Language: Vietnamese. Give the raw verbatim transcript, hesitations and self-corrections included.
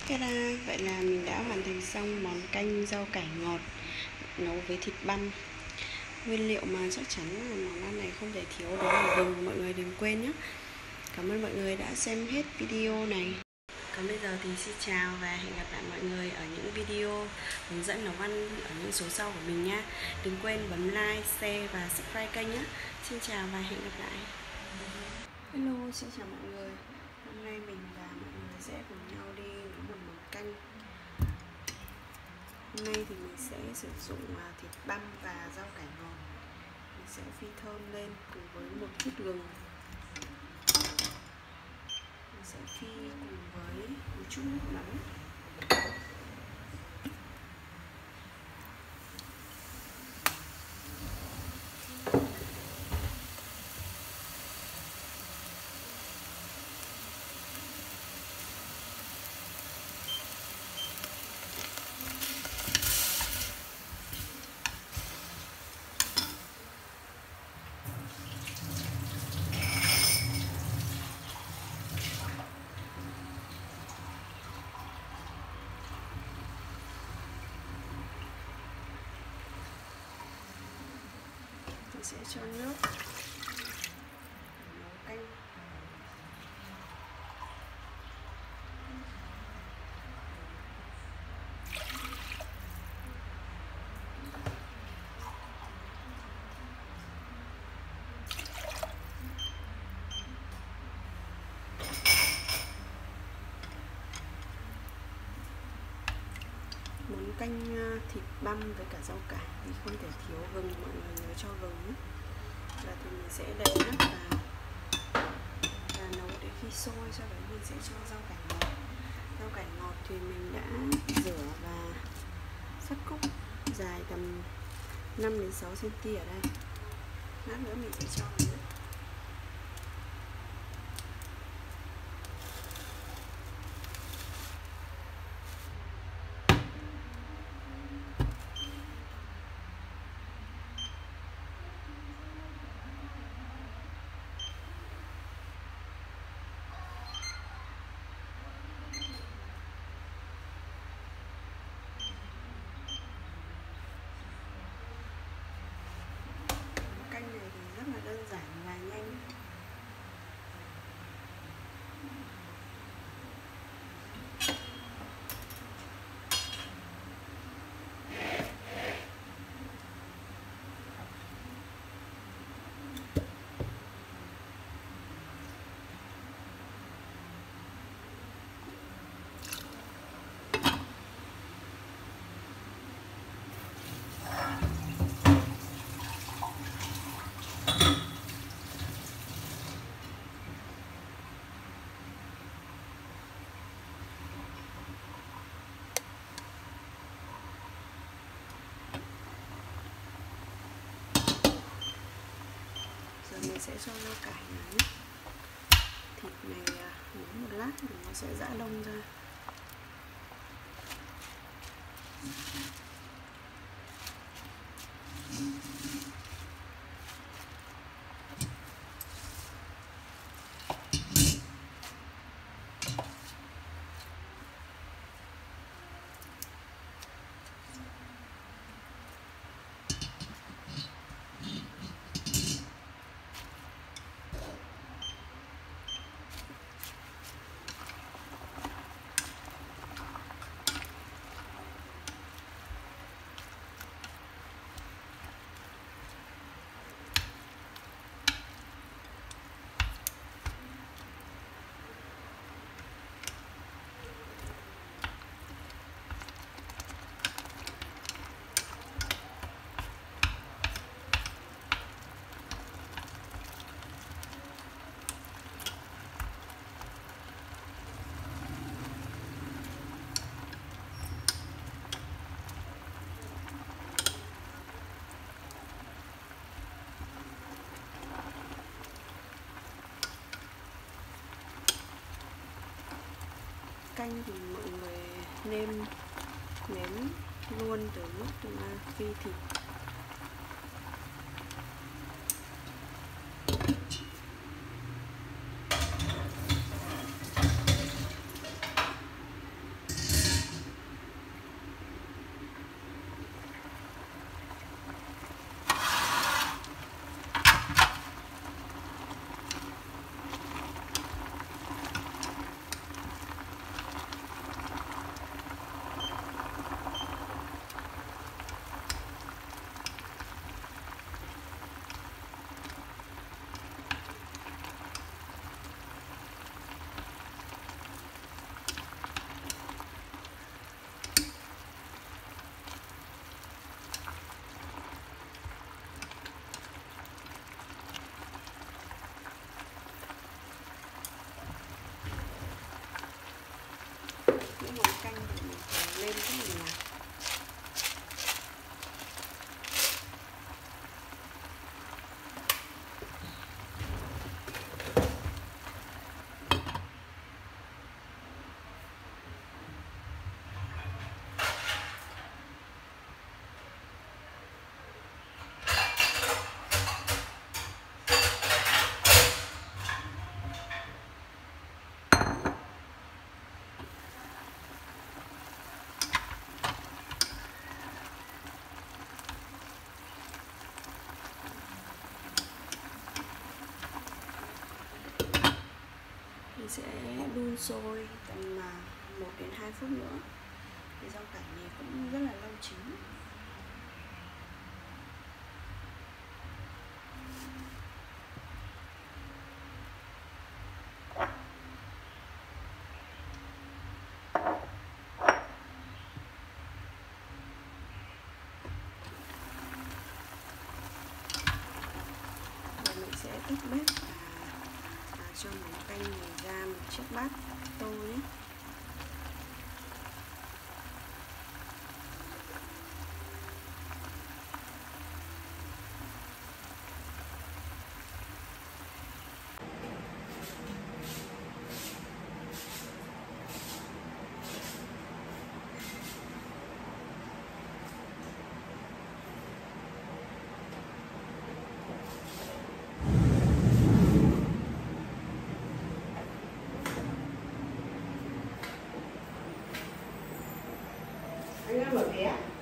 Ta-da! Vậy là mình đã hoàn thành xong món canh rau cải ngọt nấu với thịt băm. Nguyên liệu mà chắc chắn là món ăn này không thể thiếu đó là gừng, mọi người đừng quên nhé. Cảm ơn mọi người đã xem hết video này. Còn bây giờ thì xin chào và hẹn gặp lại mọi người ở những video hướng dẫn nấu ăn ở những số sau của mình nhé. Đừng quên bấm like, share và subscribe kênh nhé. Xin chào và hẹn gặp lại. Hello, xin chào mọi người. Hôm nay mình và mọi người sẽ cùng nhau đi nấu một món canh. Hôm nay thì mình sẽ sử dụng thịt băm và rau cải ngọt. Mình sẽ phi thơm lên cùng với một chút gừng. Mình sẽ phi cùng với một chút nước mắm. Sẽ cho nước nấu canh. Món canh thịt băm với cả rau cải thì không thể thiếu gừng, mọi người nhớ cho gừng nhé. Và thì mình sẽ đậy nắp vào và nấu đến khi sôi, sau đó mình sẽ cho rau cải ngọt. Rau cải ngọt thì mình đã rửa và cắt cúc dài tầm năm đến sáu xăng ti mét ở đây. Lát nữa mình sẽ cho vào nữa. Canh này thì rất là đơn giản và nhanh. Giờ mình sẽ cho rau cải vào nhé. Thịt này nấu một lát thì nó sẽ giã đông ra. Canh thì mọi người nên nếm luôn từ lúc phi thịt. đun sôi tầm một đến hai phút nữa. Thì rau cải này cũng rất là lâu chín. Và mình sẽ tắt bếp và, và cho món canh này ra một chiếc bát tô nhé. Anh ăn mở vé.